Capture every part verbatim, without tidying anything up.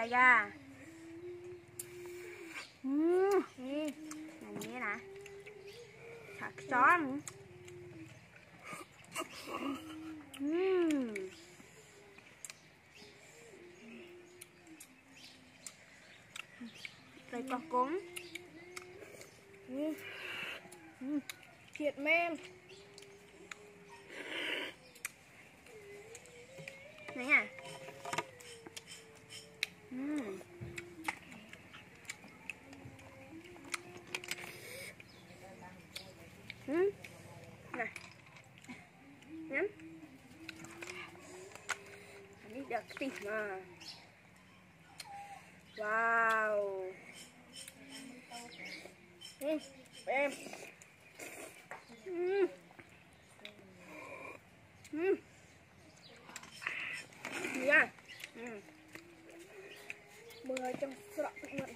yaya. Uhm, này nghe nè. Thật chó nữa. Uhm. Đây con cúng. Uhm. Uhm. Thiệt men. Này nha. Uhm. Uhm. Này. Nhắm. Ini udah aktif nah. Wow. Ừ, em. Ừ. Ừ. Dạ. Ừ. Mưa trong sọt luôn.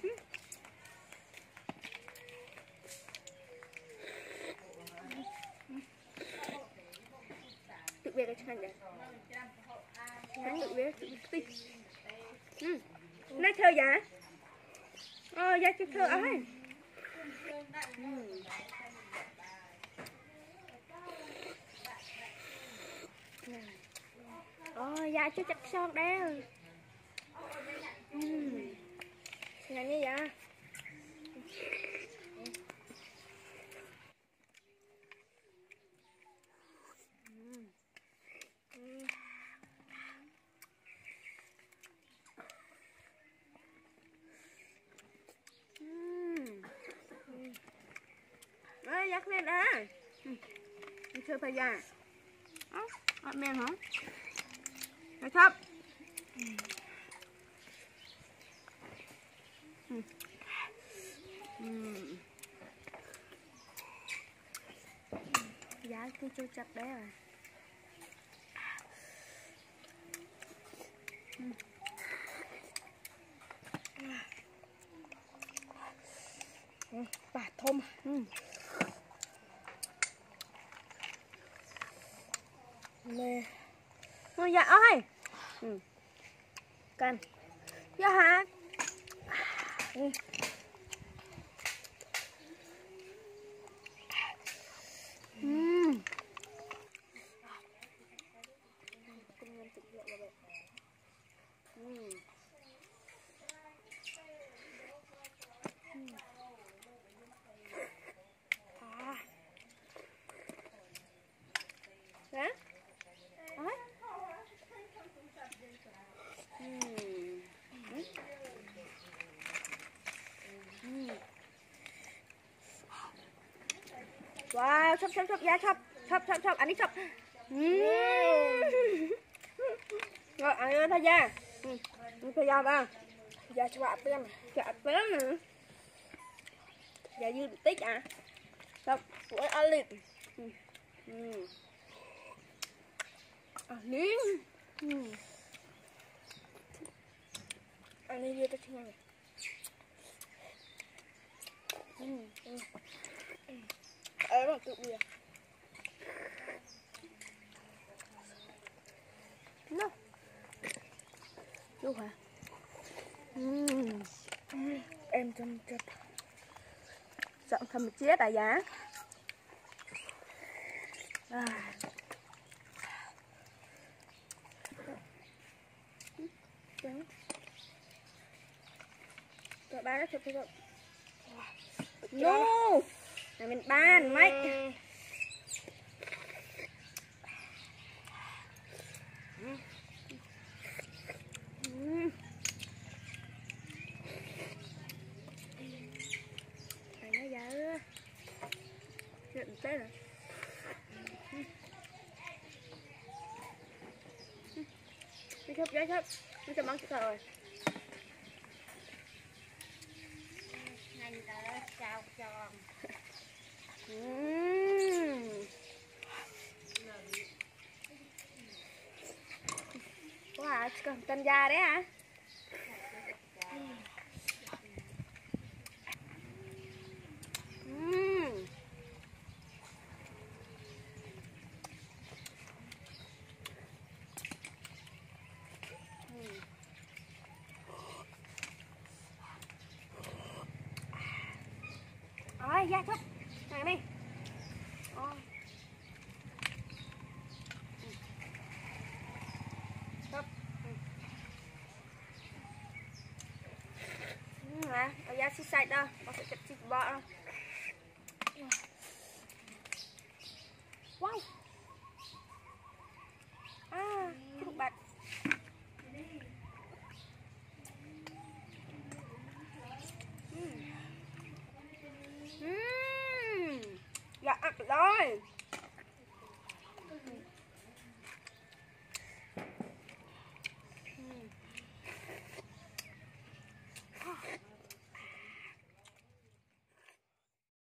Tự về cái chân này. Hắn tự về, tự về. Ừ. Này thơ giá. Ờ, giá chứ thơ ấy. Ừ. Ờ, giá chứ chắc son đeo. Ừ. Này như vậy. Ê, dắt lên à. Đi chơi phải già. Ơ, bắt men hả? Này thấp. Ừ. Ừ. Giá cứ trôi chặt đấy rồi. Ừ. Ừ, bà thơm. Ừ. Nè. Ôi dạ ơi. Ừ. Cần. Dạ hả? Ừ. Ừ. Ừ. À. Hả? Đó. Ừ. Ừ. Ừ. Wow, chop chop chop, dạ chop, chop chop chop, anh đi chop. Ừ. Rồi, anh ơi thay da. Ừ. Thay da ba. Dạ cho bạn xem. Chặt bé nè. Dạ dư tích à. Chop, với ăn liền. Ừ. Ừ. À, miếng. Ừ. Anh đi đưa cho chị này. Ừ. Ừ. Ấy mà tự bìa. Nó. Chú hả? Ừ. Em chân chật. Chọn thầm một chiếc à giá. À. Trắng. Rồi ba nó chụp cho. No. Này mình ban mấy. Ừ. Ừ. Này nó dở. Chuyện chết rồi. Đi chụp giấy chụp. Nó cho bắn chụp rồi. Anh ta sao cho. Uhm. Wow, còn tân gia đấy hả? Uhm. da thôi. Này mày. Ờ. Thôi. Nè, ở da xích sạch đó, có sẽ chặt chích bọ đâu. Wow. À, cái đục bạch. Uhm. Dạ, ăn rồi.